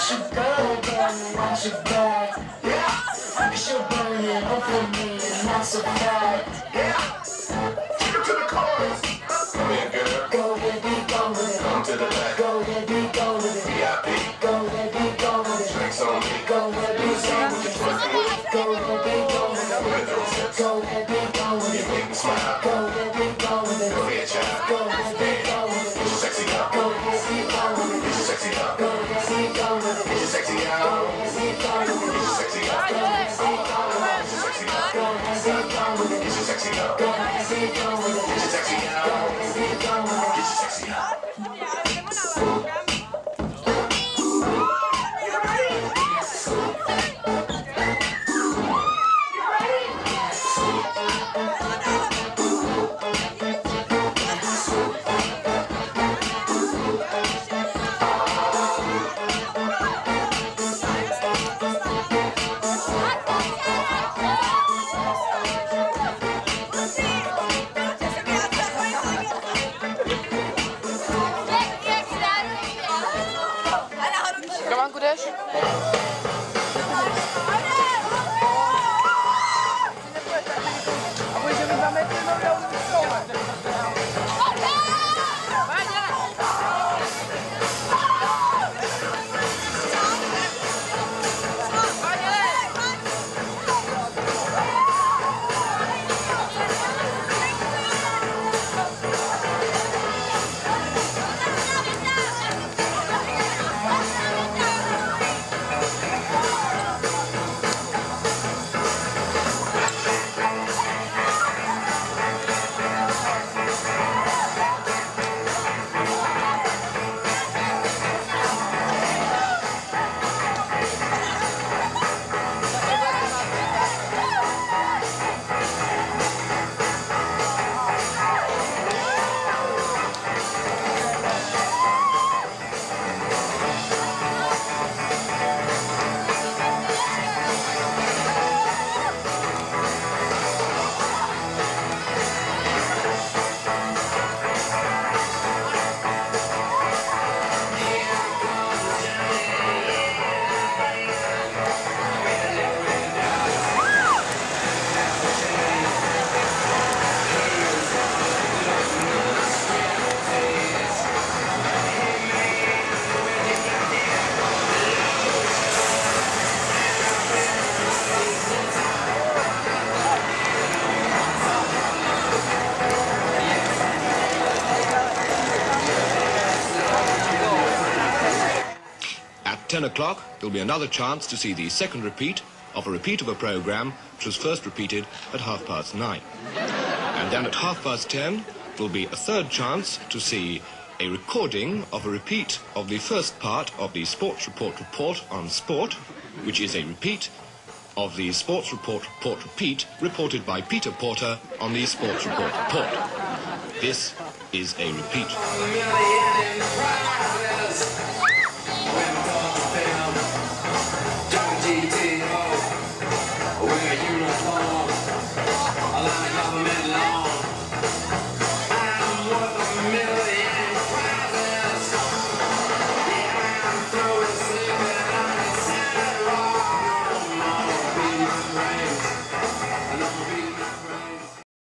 you go again, want you back. Yeah, she'll burn it up for me, and not so bad. Yeah, keep it to the chorus. Come here, girl. Go, baby, go with it. Come to the back. Go, baby, go with it. VIP. Go, baby, go with it. Drinks on me. Go, baby, go with it. Go, baby, go with it. Go, baby, go with it. You make me smile. Go, baby, go with it. Go ahead, child. Go, baby, go with it. Get your sexy up. Go, baby, go with it. Get your sexy up. Go, baby, go with it. Get your sexy up. Go, baby, go with it. Get your sexy up. Go, baby, go with it. Get your sexy up. Go, baby, go with it. Get your sexy up. Go, baby, go with it. Get your sexy up. Go, baby, go with it. Get your sexy up. Romanku, jdeš? A budeš mít 2 metry, no já už At 10 o'clock, there'll be another chance to see the second repeat of a program which was first repeated at 9:30. And then at 10:30, there'll be a third chance to see a recording of a repeat of the first part of the Sports Report on Sport, which is a repeat of the Sports Report repeat reported by Peter Porter on the Sports Report. This is a repeat.